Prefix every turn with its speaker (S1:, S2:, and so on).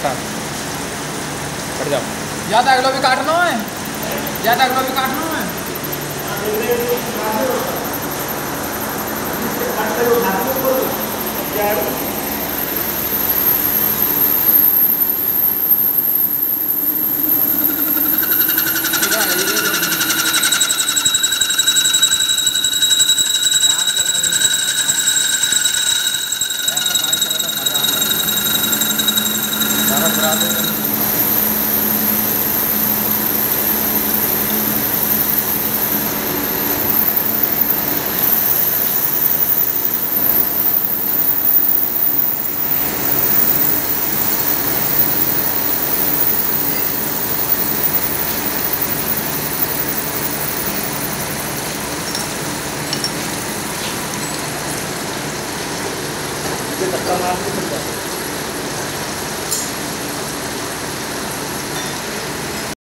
S1: Start. हट जाओ। ज़्यादा अगलो भी काटना है, ज़्यादा अगलो भी काटना है। बड़ा